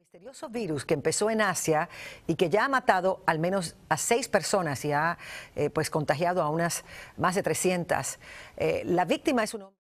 Misterioso virus que empezó en Asia y que ya ha matado al menos a 6 personas y ha pues contagiado a unas más de 300. La víctima es un hombre.